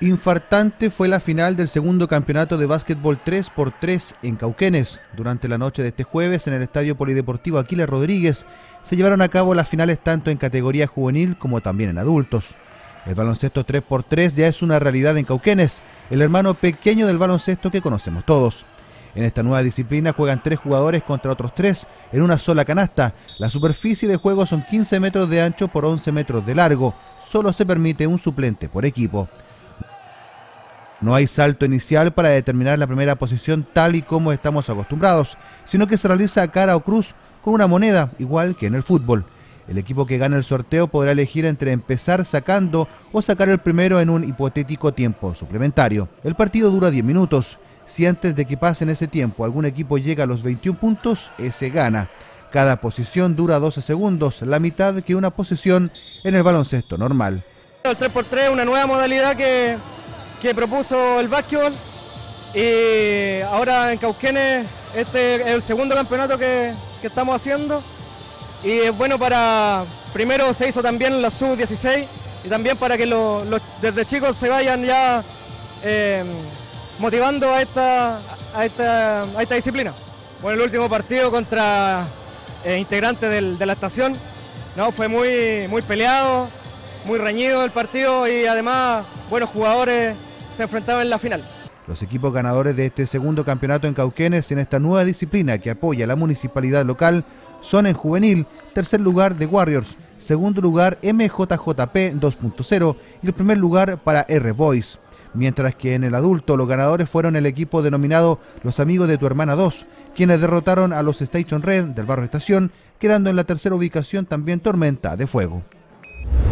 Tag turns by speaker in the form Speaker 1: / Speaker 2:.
Speaker 1: Infartante fue la final del segundo campeonato de básquetbol 3x3 en Cauquenes. Durante la noche de este jueves, en el Estadio Polideportivo Aquiles Rodríguez, se llevaron a cabo las finales tanto en categoría juvenil como también en adultos. El baloncesto 3x3 ya es una realidad en Cauquenes, el hermano pequeño del baloncesto que conocemos todos. En esta nueva disciplina juegan 3 jugadores contra otros 3 en una sola canasta. La superficie de juego son 15 metros de ancho por 11 metros de largo. Solo se permite un suplente por equipo. No hay salto inicial para determinar la primera posición tal y como estamos acostumbrados, sino que se realiza cara o cruz con una moneda, igual que en el fútbol. El equipo que gane el sorteo podrá elegir entre empezar sacando o sacar el primero en un hipotético tiempo suplementario. El partido dura 10 minutos. Si antes de que pasen ese tiempo algún equipo llega a los 21 puntos, ese gana. Cada posición dura 12 segundos, la mitad que una posesión en el baloncesto normal.
Speaker 2: El 3x3 es una nueva modalidad que propuso el básquetbol, y ahora en Cauquenes este es el segundo campeonato que estamos haciendo, y es bueno para, primero se hizo también la sub-16 y también para que desde chicos se vayan ya motivando a esta disciplina. Bueno, el último partido contra integrantes de la estación, no, fue muy peleado, muy reñido el partido, y además buenos jugadores se enfrentaban en la final.
Speaker 1: Los equipos ganadores de este segundo campeonato en Cauquenes en esta nueva disciplina que apoya a la municipalidad local son en juvenil, tercer lugar The Warriors, segundo lugar MJJP 2.0 y el primer lugar para R-Boys. Mientras que en el adulto los ganadores fueron el equipo denominado Los Amigos de tu Hermana 2, quienes derrotaron a los Station Red del barrio Estación, quedando en la tercera ubicación también Tormenta de Fuego.